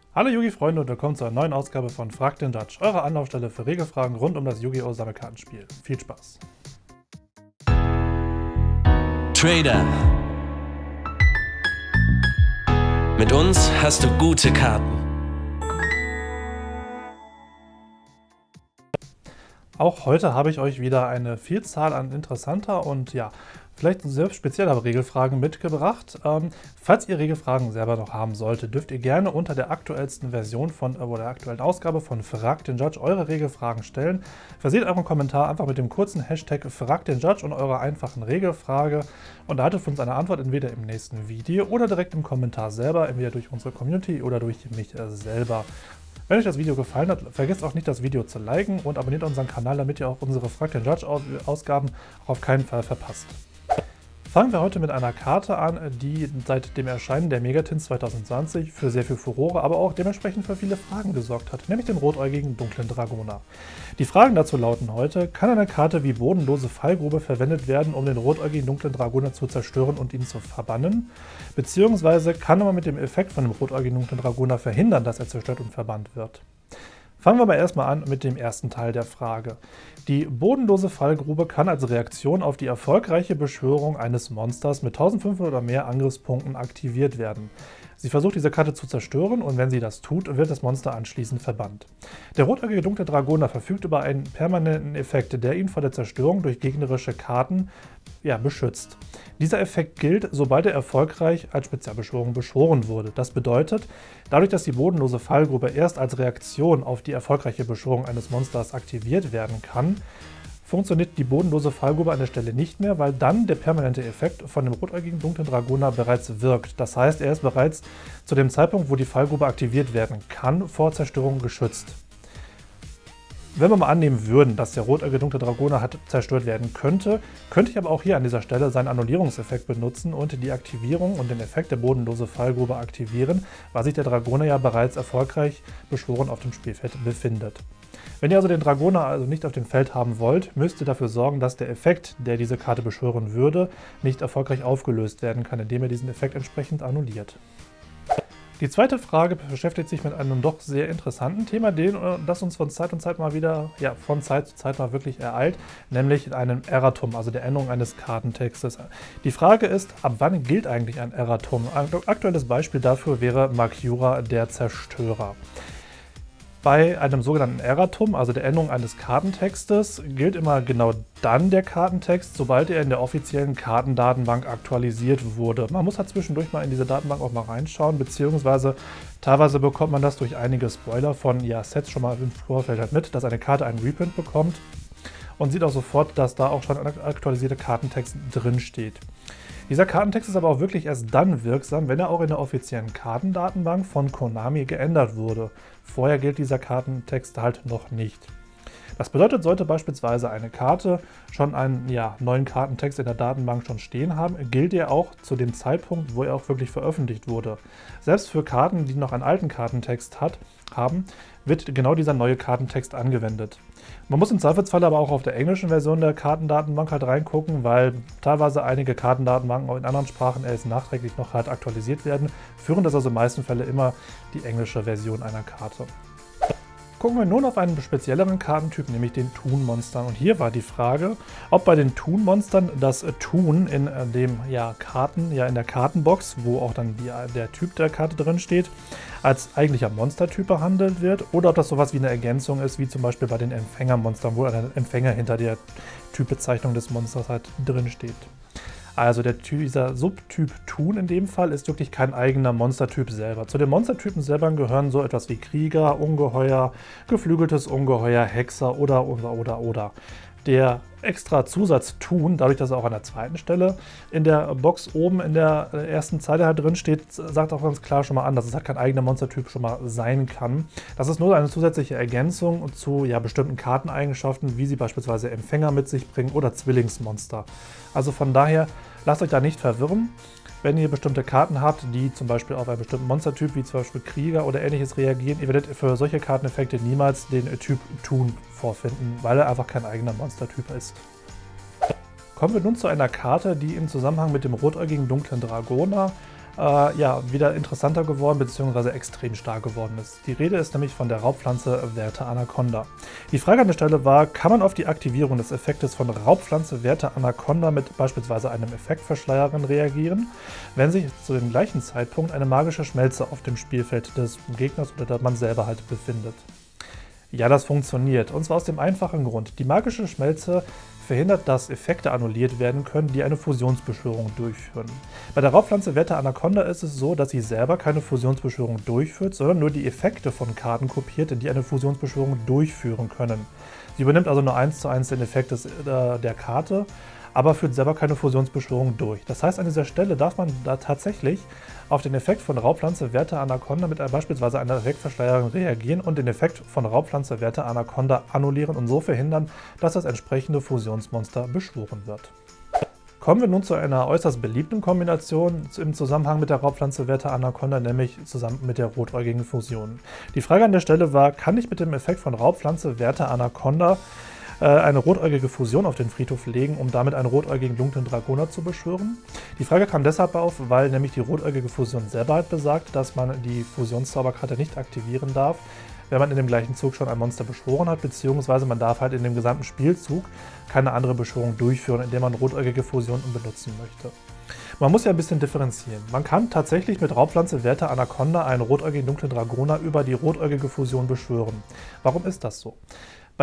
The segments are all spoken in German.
Hallo Yugi-Freunde und willkommen zu einer neuen Ausgabe von Frag den Judge, eure Anlaufstelle für Regelfragen rund um das Yu-Gi-Oh! Sammelkartenspiel. Viel Spaß! Trader. Mit uns hast du gute Karten. Auch heute habe ich euch wieder eine Vielzahl an interessanter und vielleicht sehr spezieller Regelfragen mitgebracht. Falls ihr Regelfragen selber noch haben solltet, dürft ihr gerne unter der aktuellsten Version oder der aktuellen Ausgabe von Frag den Judge eure Regelfragen stellen. Versieht euren Kommentar einfach mit dem kurzen Hashtag Frag den Judge und eurer einfachen Regelfrage und erhaltet von uns eine Antwort entweder im nächsten Video oder direkt im Kommentar selber, entweder durch unsere Community oder durch mich selber. Wenn euch das Video gefallen hat, vergesst auch nicht, das Video zu liken und abonniert unseren Kanal, damit ihr auch unsere Frag den Judge Ausgaben auf keinen Fall verpasst. Fangen wir heute mit einer Karte an, die seit dem Erscheinen der Megatins 2020 für sehr viel Furore, aber auch dementsprechend für viele Fragen gesorgt hat, nämlich den rotäugigen dunklen Dragoner. Die Fragen dazu lauten heute: Kann eine Karte wie bodenlose Fallgrube verwendet werden, um den rotäugigen dunklen Dragoner zu zerstören und ihn zu verbannen? Beziehungsweise kann man mit dem Effekt von dem rotäugigen dunklen Dragoner verhindern, dass er zerstört und verbannt wird? Fangen wir aber erstmal an mit dem ersten Teil der Frage. Die bodenlose Fallgrube kann als Reaktion auf die erfolgreiche Beschwörung eines Monsters mit 1500 oder mehr Angriffspunkten aktiviert werden. Sie versucht diese Karte zu zerstören und wenn sie das tut, wird das Monster anschließend verbannt. Der rotäugige dunkle Dragoner verfügt über einen permanenten Effekt, der ihn vor der Zerstörung durch gegnerische Karten beschützt. Dieser Effekt gilt, sobald er erfolgreich als Spezialbeschwörung beschworen wurde. Das bedeutet, dadurch, dass die bodenlose Fallgrube erst als Reaktion auf die erfolgreiche Beschwörung eines Monsters aktiviert werden kann, funktioniert die bodenlose Fallgrube an der Stelle nicht mehr, weil dann der permanente Effekt von dem rotäugigen dunklen Dragoner bereits wirkt. Das heißt, er ist bereits zu dem Zeitpunkt, wo die Fallgrube aktiviert werden kann, vor Zerstörung geschützt. Wenn wir mal annehmen würden, dass der rotäugige dunkle Dragoner zerstört werden könnte ich aber auch hier an dieser Stelle seinen Annullierungseffekt benutzen und die Aktivierung und den Effekt der bodenlose Fallgrube aktivieren, weil sich der Dragoner ja bereits erfolgreich beschworen auf dem Spielfeld befindet. Wenn ihr also den Dragoner nicht auf dem Feld haben wollt, müsst ihr dafür sorgen, dass der Effekt, der diese Karte beschwören würde, nicht erfolgreich aufgelöst werden kann, indem ihr diesen Effekt entsprechend annulliert. Die zweite Frage beschäftigt sich mit einem doch sehr interessanten Thema, das uns von Zeit zu Zeit mal wirklich ereilt, nämlich einem Erratum, also der Änderung eines Kartentextes. Die Frage ist, ab wann gilt eigentlich ein Erratum? Ein aktuelles Beispiel dafür wäre Makyura, der Zerstörer. Bei einem sogenannten Erratum, also der Änderung eines Kartentextes, gilt immer genau dann der Kartentext, sobald er in der offiziellen Kartendatenbank aktualisiert wurde. Man muss halt zwischendurch mal in diese Datenbank auch mal reinschauen, beziehungsweise teilweise bekommt man das durch einige Spoiler von Sets schon mal im Vorfeld halt mit, dass eine Karte einen Reprint bekommt und sieht auch sofort, dass da auch schon ein aktualisierter Kartentext drin steht. Dieser Kartentext ist aber auch wirklich erst dann wirksam, wenn er auch in der offiziellen Kartendatenbank von Konami geändert wurde. Vorher gilt dieser Kartentext halt noch nicht. Das bedeutet, sollte beispielsweise eine Karte schon einen neuen Kartentext in der Datenbank schon stehen haben, gilt er auch zu dem Zeitpunkt, wo er auch wirklich veröffentlicht wurde. Selbst für Karten, die noch einen alten Kartentext haben, wird genau dieser neue Kartentext angewendet. Man muss im Zweifelsfall aber auch auf der englischen Version der Kartendatenbank halt reingucken, weil teilweise einige Kartendatenbanken auch in anderen Sprachen erst nachträglich noch halt aktualisiert werden, führen das also in den meisten Fällen immer die englische Version einer Karte. Gucken wir nun auf einen spezielleren Kartentyp, nämlich den Toon-Monstern. Und hier war die Frage, ob bei den Toon-Monstern das Toon in dem in der Kartenbox, wo auch dann der Typ der Karte drin steht, als eigentlicher Monstertyp behandelt wird oder ob das sowas wie eine Ergänzung ist, wie zum Beispiel bei den Empfängermonstern, wo ein Empfänger hinter der Typbezeichnung des Monsters halt drin steht. Also dieser Subtyp Toon in dem Fall ist wirklich kein eigener Monstertyp selber. Zu den Monstertypen selber gehören so etwas wie Krieger, Ungeheuer, geflügeltes Ungeheuer, Hexer oder. Der extra Zusatz Toon, dadurch, dass er auch an der zweiten Stelle in der Box oben in der ersten Zeile halt drin steht, sagt auch ganz klar schon mal an, dass es halt kein eigener Monstertyp schon mal sein kann. Das ist nur eine zusätzliche Ergänzung zu bestimmten Karteneigenschaften, wie sie beispielsweise Empfänger mit sich bringen oder Zwillingsmonster. Also von daher, lasst euch da nicht verwirren. Wenn ihr bestimmte Karten habt, die zum Beispiel auf einen bestimmten Monstertyp, wie zum Beispiel Krieger oder ähnliches reagieren, ihr werdet für solche Karteneffekte niemals den Typ Toon vorfinden, weil er einfach kein eigener Monstertyp ist. Kommen wir nun zu einer Karte, die im Zusammenhang mit dem rotäugigen dunklen Dragoner ja, wieder interessanter geworden bzw. extrem stark geworden ist. Die Rede ist nämlich von der Raubpflanze Verte Anaconda. Die Frage an der Stelle war, kann man auf die Aktivierung des Effektes von Raubpflanze Verte Anaconda mit beispielsweise einem Effektverschleierin reagieren, wenn sich zu dem gleichen Zeitpunkt eine magische Schmelze auf dem Spielfeld des Gegners oder der man selber halt befindet? Ja, das funktioniert, und zwar aus dem einfachen Grund. Die magische Schmelze verhindert, dass Effekte annulliert werden können, die eine Fusionsbeschwörung durchführen. Bei der Raubpflanze Verte Anaconda ist es so, dass sie selber keine Fusionsbeschwörung durchführt, sondern nur die Effekte von Karten kopiert, die eine Fusionsbeschwörung durchführen können. Sie übernimmt also nur 1:1 den Effekt der Karte, aber führt selber keine Fusionsbeschwörung durch. Das heißt, an dieser Stelle darf man da tatsächlich auf den Effekt von Raubpflanze Verte Anaconda mit beispielsweise einer Effektverschleierung reagieren und den Effekt von Raubpflanze Verte Anaconda annullieren und so verhindern, dass das entsprechende Fusionsmonster beschworen wird. Kommen wir nun zu einer äußerst beliebten Kombination im Zusammenhang mit der Raubpflanze Verte Anaconda, nämlich zusammen mit der rotäugigen Fusion. Die Frage an der Stelle war, kann ich mit dem Effekt von Raubpflanze Verte Anaconda eine rotäugige Fusion auf den Friedhof legen, um damit einen rotäugigen dunklen Dragoner zu beschwören? Die Frage kam deshalb auf, weil nämlich die rotäugige Fusion selber halt besagt, dass man die Fusionszauberkarte nicht aktivieren darf, wenn man in dem gleichen Zug schon ein Monster beschworen hat, beziehungsweise man darf halt in dem gesamten Spielzug keine andere Beschwörung durchführen, indem man rotäugige Fusionen benutzen möchte. Man muss ja ein bisschen differenzieren. Man kann tatsächlich mit Raubpflanze Verte Anaconda einen rotäugigen dunklen Dragoner über die rotäugige Fusion beschwören. Warum ist das so? Bei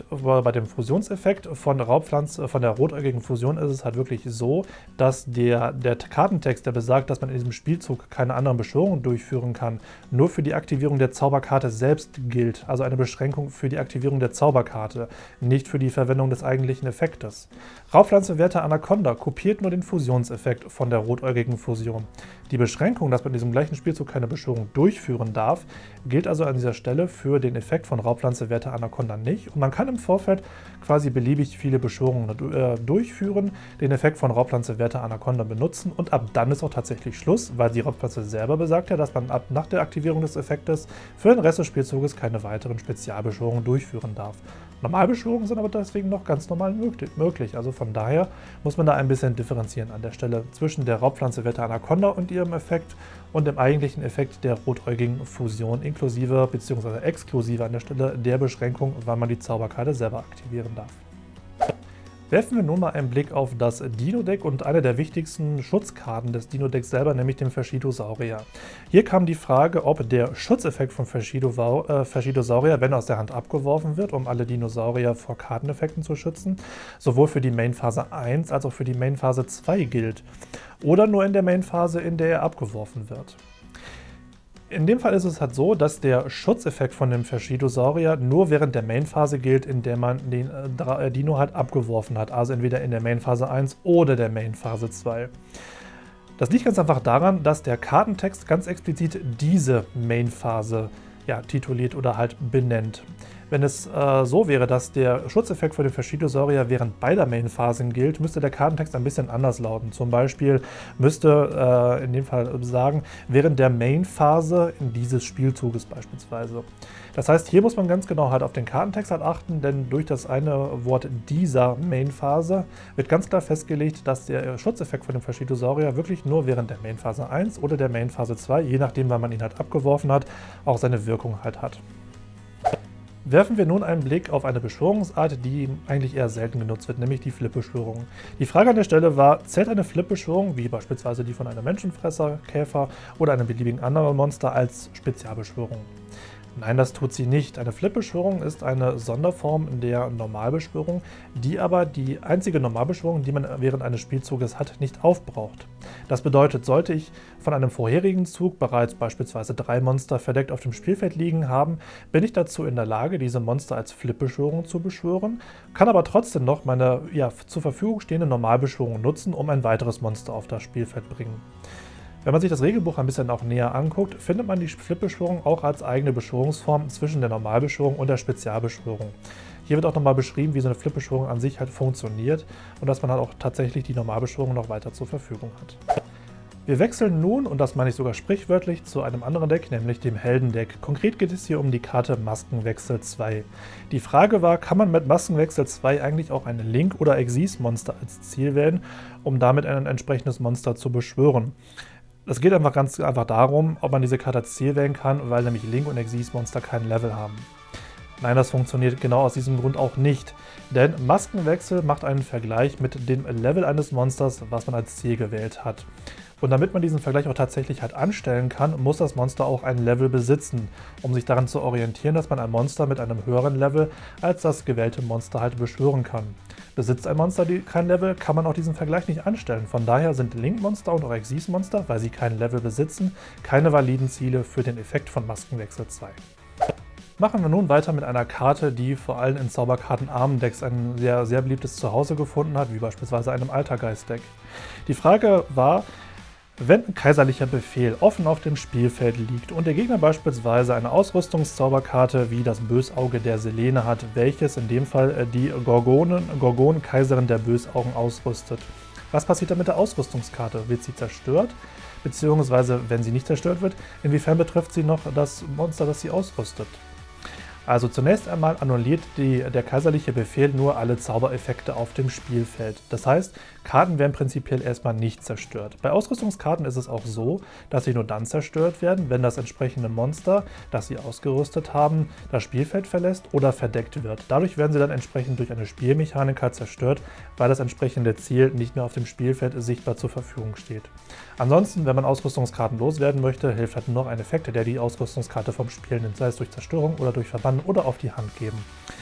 dem Fusionseffekt von der rotäugigen Fusion ist es halt wirklich so, dass der Kartentext, der besagt, dass man in diesem Spielzug keine anderen Beschwörungen durchführen kann, nur für die Aktivierung der Zauberkarte selbst gilt. Also eine Beschränkung für die Aktivierung der Zauberkarte, nicht für die Verwendung des eigentlichen Effektes. Raubpflanze Verte Anaconda kopiert nur den Fusionseffekt von der rotäugigen Fusion. Die Beschränkung, dass man in diesem gleichen Spielzug keine Beschwörung durchführen darf, gilt also an dieser Stelle für den Effekt von Raubpflanze Verte Anaconda nicht. Und man kann im Vorfeld quasi beliebig viele Beschwörungen durchführen, den Effekt von Raubpflanze Verte Anaconda benutzen und ab dann ist auch tatsächlich Schluss, weil die Raubpflanze selber besagt ja, dass man nach der Aktivierung des Effektes für den Rest des Spielzuges keine weiteren Spezialbeschwörungen durchführen darf. Normalbeschwörungen sind aber deswegen noch ganz normal möglich, also von daher muss man da ein bisschen differenzieren an der Stelle zwischen der Raubpflanze Verte Anaconda und ihrem Effekt und dem eigentlichen Effekt der rotäugigen Fusion, inklusive bzw. exklusive an der Stelle der Beschränkung, wann man die Zauberkarte selber aktivieren darf. Werfen wir nun mal einen Blick auf das Dino-Deck und eine der wichtigsten Schutzkarten des Dino-Decks selber, nämlich den Fashidosaurier. Hier kam die Frage, ob der Schutzeffekt von Fashidosaurier, wenn er aus der Hand abgeworfen wird, um alle Dinosaurier vor Karteneffekten zu schützen, sowohl für die Main-Phase 1 als auch für die Main-Phase 2 gilt. Oder nur in der Main-Phase, in der er abgeworfen wird. In dem Fall ist es halt so, dass der Schutzeffekt von dem Fashidosaurier nur während der Main-Phase gilt, in der man den Dino halt abgeworfen hat. Also entweder in der Main-Phase 1 oder der Main-Phase 2. Das liegt ganz einfach daran, dass der Kartentext ganz explizit diese Main-Phase tituliert oder halt benennt. Wenn es so wäre, dass der Schutzeffekt für den Fashidosaurier während beider Main-Phasen gilt, müsste der Kartentext ein bisschen anders lauten. Zum Beispiel müsste in dem Fall sagen, während der Main-Phase in dieses Spielzuges beispielsweise. Das heißt, hier muss man ganz genau halt auf den Kartentext halt achten, denn durch das eine Wort dieser Main-Phase wird ganz klar festgelegt, dass der Schutzeffekt von dem Fashidosaurier wirklich nur während der Main-Phase 1 oder der Main-Phase 2, je nachdem, wann man ihn halt abgeworfen hat, auch seine Wirkung halt hat. Werfen wir nun einen Blick auf eine Beschwörungsart, die eigentlich eher selten genutzt wird, nämlich die Flip-Beschwörung. Die Frage an der Stelle war, zählt eine Flip-Beschwörung, wie beispielsweise die von einem Menschenfresser, Käfer oder einem beliebigen anderen Monster, als Spezialbeschwörung? Nein, das tut sie nicht. Eine Flip-Beschwörung ist eine Sonderform der Normalbeschwörung, die aber die einzige Normalbeschwörung, die man während eines Spielzuges hat, nicht aufbraucht. Das bedeutet, sollte ich von einem vorherigen Zug bereits beispielsweise 3 Monster verdeckt auf dem Spielfeld liegen haben, bin ich dazu in der Lage, diese Monster als Flip-Beschwörung zu beschwören, kann aber trotzdem noch meine zur Verfügung stehende Normalbeschwörung nutzen, um ein weiteres Monster auf das Spielfeld bringen. Wenn man sich das Regelbuch ein bisschen auch näher anguckt, findet man die Flip-Beschwörung auch als eigene Beschwörungsform zwischen der Normalbeschwörung und der Spezialbeschwörung. Hier wird auch nochmal beschrieben, wie so eine Flip-Beschwörung an sich halt funktioniert und dass man halt auch tatsächlich die Normalbeschwörung noch weiter zur Verfügung hat. Wir wechseln nun, und das meine ich sogar sprichwörtlich, zu einem anderen Deck, nämlich dem Heldendeck. Konkret geht es hier um die Karte Maskenwechsel 2. Die Frage war, kann man mit Maskenwechsel 2 eigentlich auch ein Link- oder Exis-Monster als Ziel wählen, um damit ein entsprechendes Monster zu beschwören? Es geht einfach ganz einfach darum, ob man diese Karte als Ziel wählen kann, weil nämlich Link und Xyz Monster kein Level haben. Nein, das funktioniert genau aus diesem Grund auch nicht, denn Maskenwechsel macht einen Vergleich mit dem Level eines Monsters, was man als Ziel gewählt hat. Und damit man diesen Vergleich auch tatsächlich halt anstellen kann, muss das Monster auch ein Level besitzen, um sich daran zu orientieren, dass man ein Monster mit einem höheren Level als das gewählte Monster halt beschwören kann. Besitzt ein Monster kein Level, kann man auch diesen Vergleich nicht anstellen. Von daher sind Link-Monster und auch Xyz-Monster, weil sie kein Level besitzen, keine validen Ziele für den Effekt von Maskenwechsel 2. Machen wir nun weiter mit einer Karte, die vor allem in zauberkartenarmen Decks ein sehr, sehr beliebtes Zuhause gefunden hat, wie beispielsweise einem Altergeist-Deck. Die Frage war, wenn ein kaiserlicher Befehl offen auf dem Spielfeld liegt und der Gegner beispielsweise eine Ausrüstungszauberkarte wie das Bösauge der Selene hat, welches in dem Fall die Gorgonen-Kaiserin der Bösaugen ausrüstet. Was passiert dann mit der Ausrüstungskarte? Wird sie zerstört? Beziehungsweise, wenn sie nicht zerstört wird, inwiefern betrifft sie noch das Monster, das sie ausrüstet? Also zunächst einmal annulliert der kaiserliche Befehl nur alle Zaubereffekte auf dem Spielfeld. Das heißt, Karten werden prinzipiell erstmal nicht zerstört. Bei Ausrüstungskarten ist es auch so, dass sie nur dann zerstört werden, wenn das entsprechende Monster, das sie ausgerüstet haben, das Spielfeld verlässt oder verdeckt wird. Dadurch werden sie dann entsprechend durch eine Spielmechanik halt zerstört, weil das entsprechende Ziel nicht mehr auf dem Spielfeld sichtbar zur Verfügung steht. Ansonsten, wenn man Ausrüstungskarten loswerden möchte, hilft halt nur noch ein Effekt, der die Ausrüstungskarte vom Spiel nimmt, sei es durch Zerstörung oder durch Verbannen oder auf die Hand geben.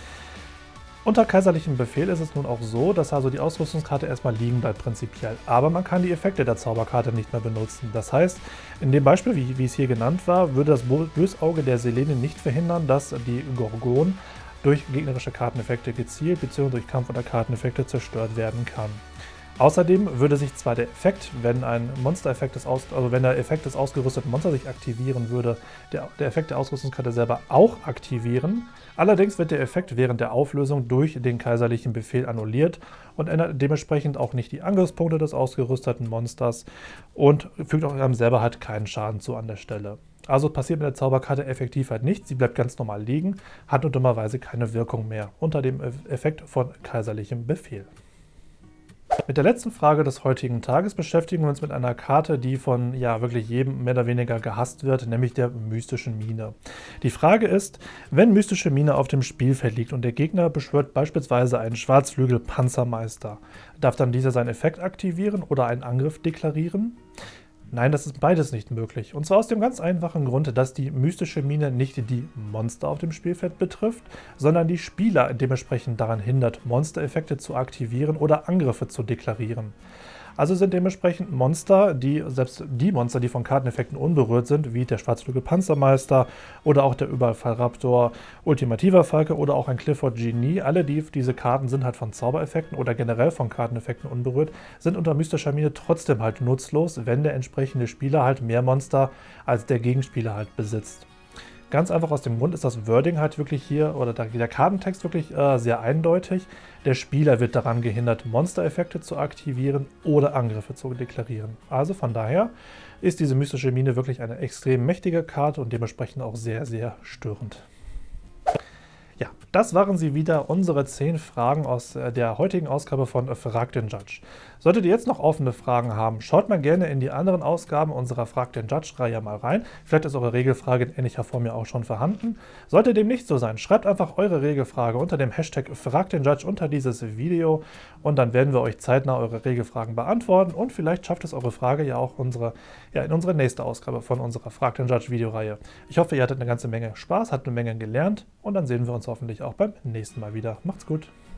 Unter kaiserlichem Befehl ist es nun auch so, dass also die Ausrüstungskarte erstmal liegen bleibt prinzipiell, aber man kann die Effekte der Zauberkarte nicht mehr benutzen. Das heißt, in dem Beispiel, wie es hier genannt war, würde das Bösauge der Selene nicht verhindern, dass die Gorgon durch gegnerische Karteneffekte gezielt bzw. durch Kampf- oder Karteneffekte zerstört werden kann. Außerdem würde sich zwar der Effekt, wenn ein Monster-Effekt wenn der Effekt des ausgerüsteten Monsters sich aktivieren würde, der Effekt der Ausrüstungskarte selber auch aktivieren. Allerdings wird der Effekt während der Auflösung durch den kaiserlichen Befehl annulliert und ändert dementsprechend auch nicht die Angriffspunkte des ausgerüsteten Monsters und fügt auch einem selber halt keinen Schaden zu an der Stelle. Also passiert mit der Zauberkarte effektiv halt nichts, sie bleibt ganz normal liegen, hat nur dummerweise keine Wirkung mehr unter dem Effekt von kaiserlichem Befehl. Mit der letzten Frage des heutigen Tages beschäftigen wir uns mit einer Karte, die von wirklich jedem mehr oder weniger gehasst wird, nämlich der mystischen Mine. Die Frage ist, wenn mystische Mine auf dem Spielfeld liegt und der Gegner beschwört beispielsweise einen Schwarzflügel-Panzermeister, darf dann dieser seinen Effekt aktivieren oder einen Angriff deklarieren? Nein, das ist beides nicht möglich. Und zwar aus dem ganz einfachen Grund, dass die mystische Mine nicht die Monster auf dem Spielfeld betrifft, sondern die Spieler dementsprechend daran hindert, Monstereffekte zu aktivieren oder Angriffe zu deklarieren. Also sind dementsprechend Monster, selbst die Monster, die von Karteneffekten unberührt sind, wie der Schwarzflügel-Panzermeister oder auch der Überfallraptor Ultimativer Falke oder auch ein Clifford Genie, alle diese Karten sind halt von Zaubereffekten oder generell von Karteneffekten unberührt, sind unter mystischer Mine trotzdem halt nutzlos, wenn der entsprechende Spieler halt mehr Monster als der Gegenspieler halt besitzt. Ganz einfach aus dem Grund ist das Wording halt wirklich hier, oder der Kartentext wirklich sehr eindeutig. Der Spieler wird daran gehindert, Monstereffekte zu aktivieren oder Angriffe zu deklarieren. Also von daher ist diese mystische Mine wirklich eine extrem mächtige Karte und dementsprechend auch sehr, sehr störend. Ja, das waren sie wieder, unsere 10 Fragen aus der heutigen Ausgabe von Frag den Judge. Solltet ihr jetzt noch offene Fragen haben, schaut mal gerne in die anderen Ausgaben unserer Frag den Judge-Reihe mal rein. Vielleicht ist eure Regelfrage in ähnlicher Form ja auch schon vorhanden. Sollte dem nicht so sein, schreibt einfach eure Regelfrage unter dem Hashtag Frag den Judge unter dieses Video und dann werden wir euch zeitnah eure Regelfragen beantworten und vielleicht schafft es eure Frage ja auch in unsere nächste Ausgabe von unserer Frag den Judge Videoreihe. Ich hoffe, ihr hattet eine ganze Menge Spaß, habt eine Menge gelernt und dann sehen wir uns hoffentlich auch beim nächsten Mal wieder. Macht's gut!